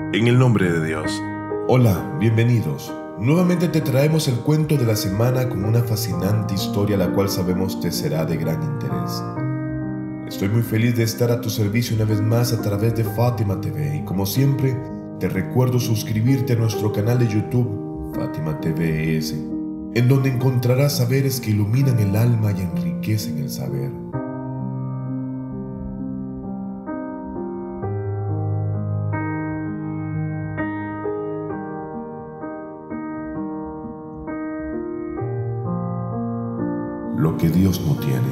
En el nombre de Dios. Hola, bienvenidos. Nuevamente te traemos el cuento de la semana con una fascinante historia la cual sabemos te será de gran interés. Estoy muy feliz de estar a tu servicio una vez más a través de Fátima TV y como siempre te recuerdo suscribirte a nuestro canal de YouTube Fátima TV ES, en donde encontrarás saberes que iluminan el alma y enriquecen el saber. Lo que Dios no tiene.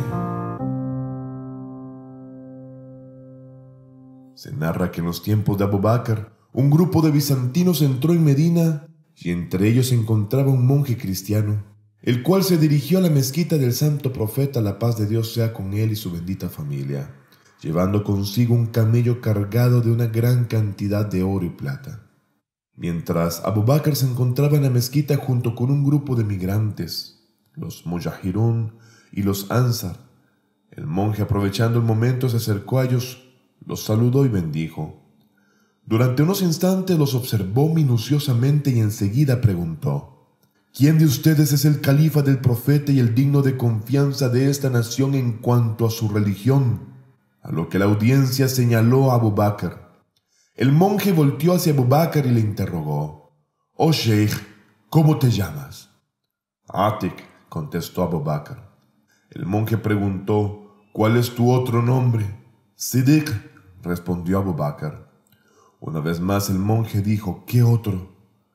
Se narra que en los tiempos de Abu Bakr, un grupo de bizantinos entró en Medina y entre ellos se encontraba un monje cristiano, el cual se dirigió a la mezquita del santo profeta, la paz de Dios sea con él y su bendita familia, llevando consigo un camello cargado de una gran cantidad de oro y plata. Mientras Abu Bakr se encontraba en la mezquita junto con un grupo de migrantes, los Mujahirun y los Ansar, el monje, aprovechando el momento, se acercó a ellos, los saludó y bendijo. Durante unos instantes los observó minuciosamente y enseguida preguntó: ¿Quién de ustedes es el califa del profeta y el digno de confianza de esta nación en cuanto a su religión? A lo que la audiencia señaló a Abu Bakr. El monje volteó hacia Abu Bakr y le interrogó: «Oh Sheikh, ¿cómo te llamas?» «Atik», contestó Abu Bakr. El monje preguntó: «¿Cuál es tu otro nombre?» «Siddiq», respondió Abu Bakr. Una vez más el monje dijo: «¿Qué otro?»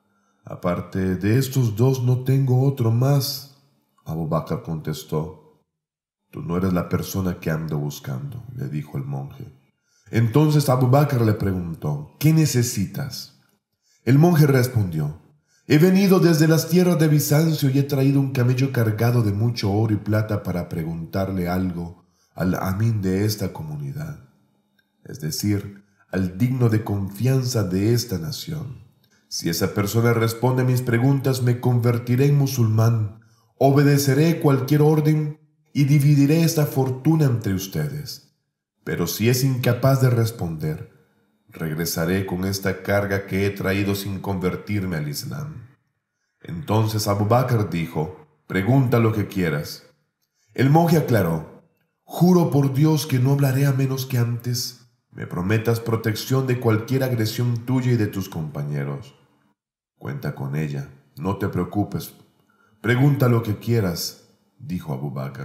«Aparte de estos dos no tengo otro más», Abu Bakr contestó. «Tú no eres la persona que ando buscando», le dijo el monje. Entonces Abu Bakr le preguntó: «¿Qué necesitas?» El monje respondió: «He venido desde las tierras de Bizancio y he traído un camello cargado de mucho oro y plata para preguntarle algo al amín de esta comunidad, es decir, al digno de confianza de esta nación. Si esa persona responde a mis preguntas, me convertiré en musulmán, obedeceré cualquier orden y dividiré esta fortuna entre ustedes. Pero si es incapaz de responder, regresaré con esta carga que he traído sin convertirme al Islam». Entonces Abu Bakr dijo: «Pregunta lo que quieras». El monje aclaró: «Juro por Dios que no hablaré a menos que antes me prometas protección de cualquier agresión tuya y de tus compañeros». «Cuenta con ella, no te preocupes. Pregunta lo que quieras», dijo Abu Bakr.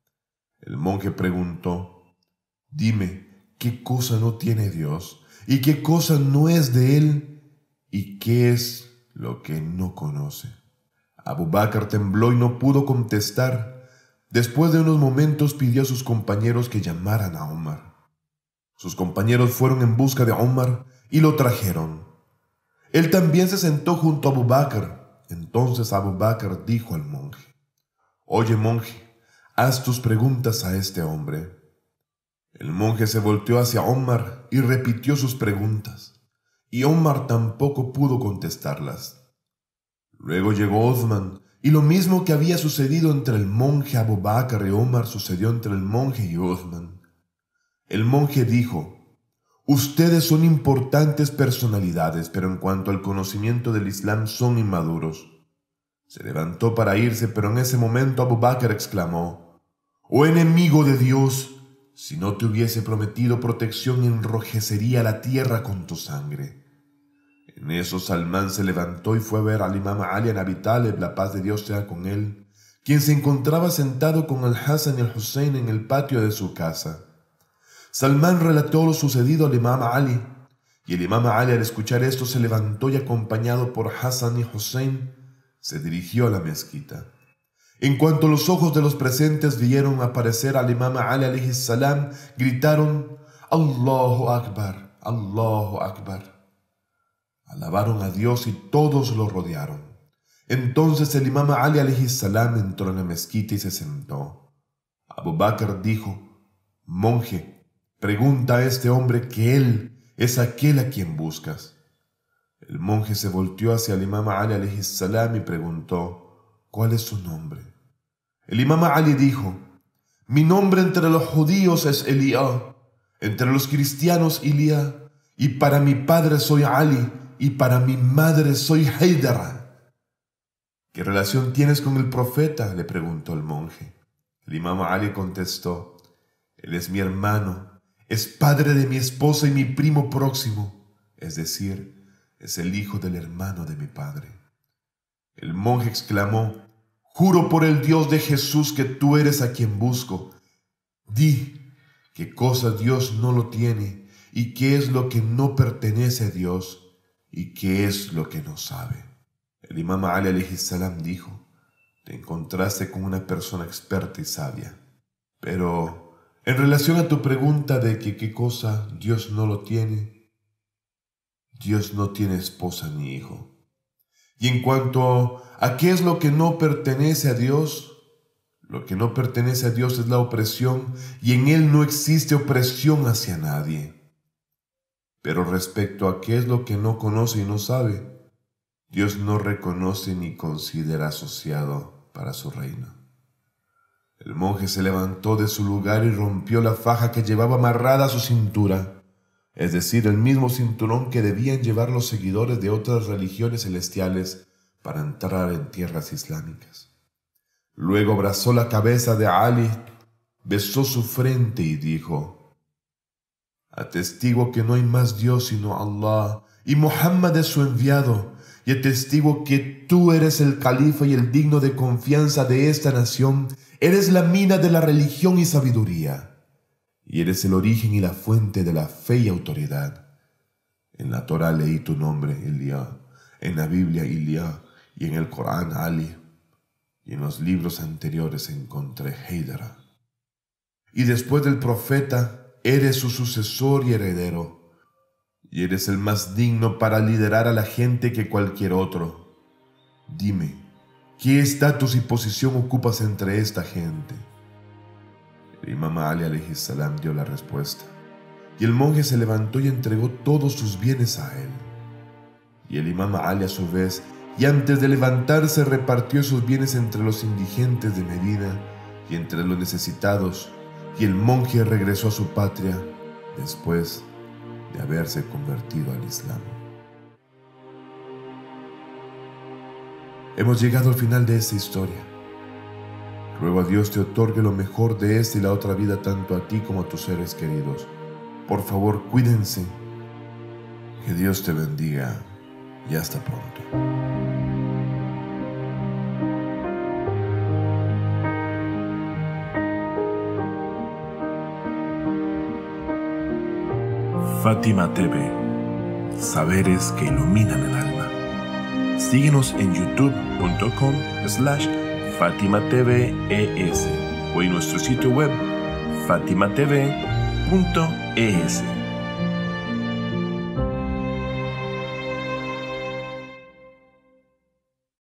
El monje preguntó: «Dime, ¿qué cosa no tiene Dios? ¿Y qué cosa no es de él? ¿Y qué es lo que no conoce?» Abu Bakr tembló y no pudo contestar. Después de unos momentos pidió a sus compañeros que llamaran a Omar. Sus compañeros fueron en busca de Omar y lo trajeron. Él también se sentó junto a Abu Bakr. Entonces Abu Bakr dijo al monje: «Oye, monje, haz tus preguntas a este hombre». El monje se volteó hacia Omar y repitió sus preguntas, y Omar tampoco pudo contestarlas. Luego llegó Osman, y lo mismo que había sucedido entre el monje Abu Bakr y Omar sucedió entre el monje y Osman. El monje dijo: «Ustedes son importantes personalidades, pero en cuanto al conocimiento del Islam son inmaduros». Se levantó para irse, pero en ese momento Abu Bakr exclamó: «Oh enemigo de Dios, si no te hubiese prometido protección, enrojecería la tierra con tu sangre». En eso Salmán se levantó y fue a ver al imam Ali ibn Abi Talib, la paz de Dios sea con él, quien se encontraba sentado con el Hassan y el Hussein en el patio de su casa. Salmán relató lo sucedido al imam Ali, y el imam Ali, al escuchar esto, se levantó y, acompañado por Hassan y Hussein, se dirigió a la mezquita. En cuanto los ojos de los presentes vieron aparecer al imam Ali alayhi salam, gritaron: «Allahu Akbar, Allahu Akbar». Alabaron a Dios y todos lo rodearon. Entonces el imam Ali alayhi salam entró en la mezquita y se sentó. Abu Bakr dijo: «Monje, pregunta a este hombre que él es aquel a quien buscas». El monje se volteó hacia el imam Ali alayhi salam y preguntó: «¿Cuál es su nombre?» El imam Ali dijo: «Mi nombre entre los judíos es Elías, entre los cristianos Ilía, y para mi padre soy Ali, y para mi madre soy Haydara. ¿Qué relación tienes con el profeta?, le preguntó el monje. El imam Ali contestó: él es mi hermano, es padre de mi esposa y mi primo próximo, es decir, es el hijo del hermano de mi padre. El monje exclamó: juro por el Dios de Jesús que tú eres a quien busco. Di qué cosa Dios no lo tiene y qué es lo que no pertenece a Dios y qué es lo que no sabe. El imam Ali alayhi salam dijo: te encontraste con una persona experta y sabia. Pero en relación a tu pregunta de que qué cosa Dios no lo tiene, Dios no tiene esposa ni hijo. Y en cuanto a qué es lo que no pertenece a Dios, lo que no pertenece a Dios es la opresión, y en Él no existe opresión hacia nadie. Pero respecto a qué es lo que no conoce y no sabe, Dios no reconoce ni considera asociado para su reino. El monje se levantó de su lugar y rompió la faja que llevaba amarrada a su cintura, es decir, el mismo cinturón que debían llevar los seguidores de otras religiones celestiales para entrar en tierras islámicas. Luego abrazó la cabeza de Ali, besó su frente y dijo: atestigo que no hay más Dios sino Allah, y Muhammad es su enviado, y atestigo que tú eres el califa y el digno de confianza de esta nación, eres la mina de la religión y sabiduría, y eres el origen y la fuente de la fe y autoridad. En la Torá leí tu nombre, Ilya, en la Biblia, Ilya, y en el Corán, Ali, y en los libros anteriores encontré Haydara. Y después del profeta, eres su sucesor y heredero, y eres el más digno para liderar a la gente que cualquier otro. Dime, ¿qué estatus y posición ocupas entre esta gente? El imam Ali alayhi salam dio la respuesta, y el monje se levantó y entregó todos sus bienes a él. Y el imam Ali a su vez, y antes de levantarse, repartió sus bienes entre los indigentes de Medina y entre los necesitados, y el monje regresó a su patria después de haberse convertido al Islam. Hemos llegado al final de esta historia. Ruego a Dios te otorgue lo mejor de esta y la otra vida tanto a ti como a tus seres queridos. Por favor, cuídense. Que Dios te bendiga y hasta pronto. Fátima TV, saberes que iluminan el alma. Síguenos en youtube.com/FátimaTVES o en nuestro sitio web fatimatv.es.